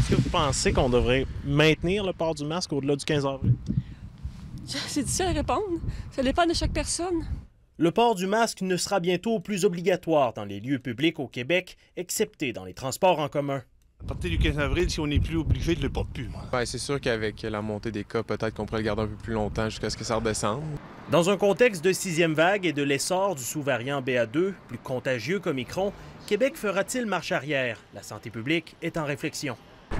Est-ce que vous pensez qu'on devrait maintenir le port du masque au-delà du 15 avril? C'est difficile à répondre. Ça dépend de chaque personne. Le port du masque ne sera bientôt plus obligatoire dans les lieux publics au Québec, excepté dans les transports en commun. À partir du 15 avril, si on n'est plus obligé, je ne le porte plus, moi. Bien, c'est sûr qu'avec la montée des cas, peut-être qu'on pourrait le garder un peu plus longtemps jusqu'à ce que ça redescende. Dans un contexte de sixième vague et de l'essor du sous-variant BA2, plus contagieux qu'Omicron, Québec fera-t-il marche arrière? La santé publique est en réflexion.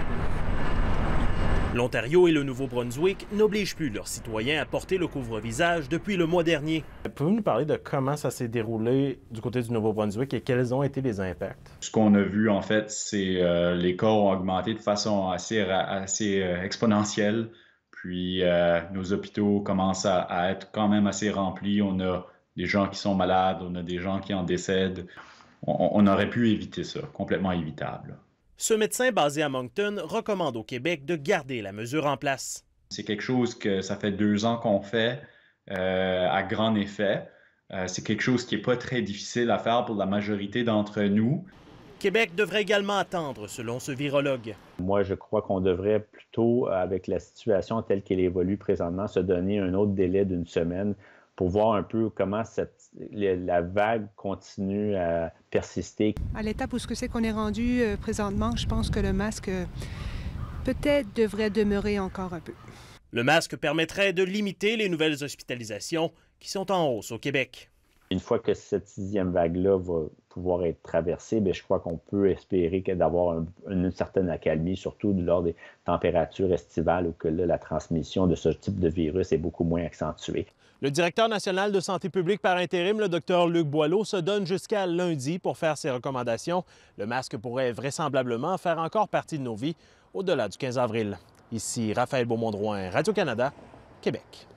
L'Ontario et le Nouveau-Brunswick n'obligent plus leurs citoyens à porter le couvre-visage depuis le mois dernier. Pouvez-vous nous parler de comment ça s'est déroulé du côté du Nouveau-Brunswick et quels ont été les impacts? Ce qu'on a vu, en fait, c'est les cas ont augmenté de façon assez exponentielle. Puis nos hôpitaux commencent à être quand même assez remplis. On a des gens qui sont malades, on a des gens qui en décèdent. On aurait pu éviter ça, complètement évitable. Ce médecin basé à Moncton recommande au Québec de garder la mesure en place. C'est quelque chose que ça fait 2 ans qu'on fait à grand effet. C'est quelque chose qui n'est pas très difficile à faire pour la majorité d'entre nous. Québec devrait également attendre, selon ce virologue. Moi, je crois qu'on devrait plutôt, avec la situation telle qu'elle évolue présentement, se donner un autre délai d'1 semaine pour voir un peu comment la vague continue à persister. À l'étape où c'est qu'on est rendu présentement, je pense que le masque peut-être devrait demeurer encore un peu. Le masque permettrait de limiter les nouvelles hospitalisations qui sont en hausse au Québec. Une fois que cette 6e vague-là va pouvoir être traversée, bien, je crois qu'on peut espérer d'avoir une certaine accalmie, surtout lors des températures estivales où que là, la transmission de ce type de virus est beaucoup moins accentuée. Le directeur national de santé publique par intérim, le Dr Luc Boileau, se donne jusqu'à lundi pour faire ses recommandations. Le masque pourrait vraisemblablement faire encore partie de nos vies au-delà du 15 avril. Ici Raphaël Beaumont-Drouin, Radio-Canada, Québec.